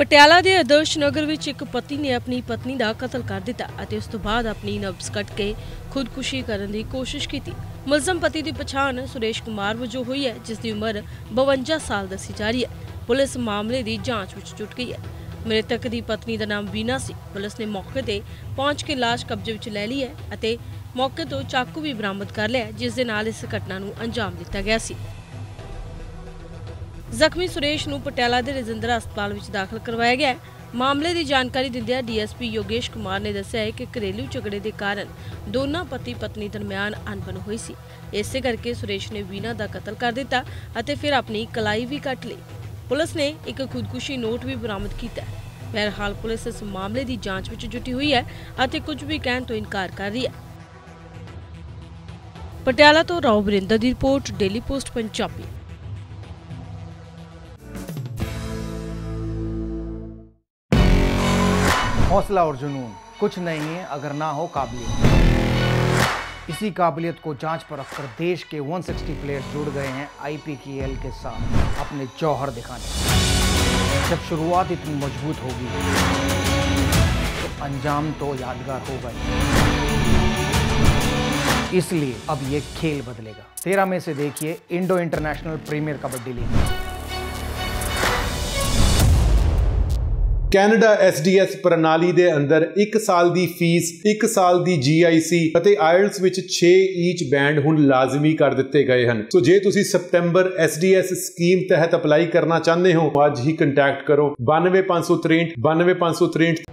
ਪਟਿਆਲਾ ਦੇ ਆਦਰਸ਼ ਨਗਰ ਵਿੱਚ ਇੱਕ ਪਤੀ ਨੇ ਆਪਣੀ ਪਤਨੀ ਦਾ ਕਤਲ ਕਰ ਦਿੱਤਾ ਅਤੇ ਉਸ ਤੋਂ ਬਾਅਦ ਆਪਣੀ ਨਬਜ਼ ਕੱਟ ਕੇ ਖੁਦਕੁਸ਼ੀ ਕਰਨ ਦੀ ਕੋਸ਼ਿਸ਼ ਕੀਤੀ। ਮੁਲਜ਼ਮ ਪਤੀ ਦੀ ਪਛਾਣ ਸੁਰੇਸ਼ ਕੁਮਾਰ ਵਜੋਂ ਹੋਈ ਹੈ, ਜਿਸ ਦੀ ਉਮਰ 52 ਸਾਲ ਦੱਸੀ ਜਾ ਰਹੀ ਹੈ। ਪੁਲਿਸ ਮਾਮਲੇ ਦੀ ਜਾਂਚ ਵਿੱਚ ਜੁਟ ਗਈ ਹੈ। ਮ੍ਰਿਤਕ ਦੀ ਪਤਨੀ ਦਾ ਨਾਮ ਵੀਨਾ ਸੀ। ਪੁਲਿਸ ਨੇ ਮੌਕੇ ਤੇ ਪਹੁੰਚ ਕੇ ਲਾਸ਼ ਕਬਜ਼ੇ ਵਿੱਚ ਲੈ ਲਈ ਹੈ ਅਤੇ ਮੌਕੇ ਤੋਂ ਚਾਕੂ ਵੀ ਬਰਾਮਦ ਕਰ ਲਿਆ, ਜਿਸ ਦੇ ਨਾਲ ਇਸ ਘਟਨਾ ਨੂੰ ਅੰਜਾਮ ਦਿੱਤਾ ਗਿਆ ਸੀ। ਜ਼ਖਮੀ ਸੁਰੇਸ਼ ਨੂੰ ਪਟਿਆਲਾ ਦੇ ਰਜਿੰਦਰਾ ਹਸਪਤਾਲ ਵਿੱਚ ਦਾਖਲ ਕਰਵਾਇਆ ਗਿਆ ਹੈ। ਮਾਮਲੇ ਦੀ ਜਾਣਕਾਰੀ ਦਿੰਦਿਆਂ ਡੀਐਸਪੀ ਯੋਗੇਸ਼ ਕੁਮਾਰ ਨੇ ਦੱਸਿਆ ਹੈ ਕਿ ਘਰੇਲੂ ਝਗੜੇ ਦੇ ਕਾਰਨ ਦੋਨਾਂ ਪਤੀ ਪਤਨੀ ਦਰਮਿਆਨ ਅਣਬਣ ਹੋਈ ਸੀ। ਇਸੇ ਕਰਕੇ ਸੁਰੇਸ਼ ਨੇ ਵੀਨਾ ਦਾ ਕਤਲ ਕਰ ਦਿੱਤਾ ਅਤੇ ਫਿਰ ਆਪਣੀ ਕਲਾਈ ਵੀ ਕੱਟ ਲਈ। ਪੁਲਿਸ ਨੇ ਇੱਕ ਖੁਦਕੁਸ਼ੀ ਨੋਟ ਵੀ ਬਰਾਮਦ ਕੀਤਾ ਹੈ। ਬਹਰਹਾਲ ਪੁਲਿਸ ਇਸ ਮਾਮਲੇ ਦੀ ਜਾਂਚ ਵਿੱਚ ਜੁਟੀ ਹੋਈ ਹੈ ਅਤੇ ਕੁਝ ਵੀ ਕਹਿਣ ਤੋਂ ਇਨਕਾਰ ਕਰ ਰਹੀ ਹੈ। ਪਟਿਆਲਾ ਤੋਂ ਰਾਓ ਵਰਿੰਦਰ ਦੀ ਰਿਪੋਰਟ, ਡੇਲੀ ਪੋਸਟ ਪੰਜਾਬੀ। हौसला और जुनून कुछ नहीं है अगर ना हो काबिलियत। इसी काबिलियत को जांच पर रखकर देश के 160 प्लेयर्स जुड़ गए हैं IPKL के साथ अपने जौहर दिखाने। जब शुरुआत इतनी मजबूत होगी तो अंजाम तो यादगार होगा ही। इसलिए अब ये खेल बदलेगा। 13 मई से देखिए Indo international premier kabaddi league. Canada SDS ਪ੍ਰਣਾਲੀ ਦੇ ਅੰਦਰ 1 ਸਾਲ ਦੀ ਫੀਸ, 1 ਸਾਲ ਦੀ GIC ਅਤੇ IELTS ਵਿੱਚ 6 ਈਚ ਬੈਂਡ ਹੁਣ ਲਾਜ਼ਮੀ ਕਰ ਦਿੱਤੇ ਗਏ ਹਨ। ਸੋ ਜੇ ਤੁਸੀਂ ਸਤੰਬਰ SDS ਸਕੀਮ ਤਹਿਤ ਅਪਲਾਈ ਕਰਨਾ ਚਾਹੁੰਦੇ ਹੋ, ਅੱਜ ਹੀ ਕੰਟੈਕਟ ਕਰੋ 92563 92563।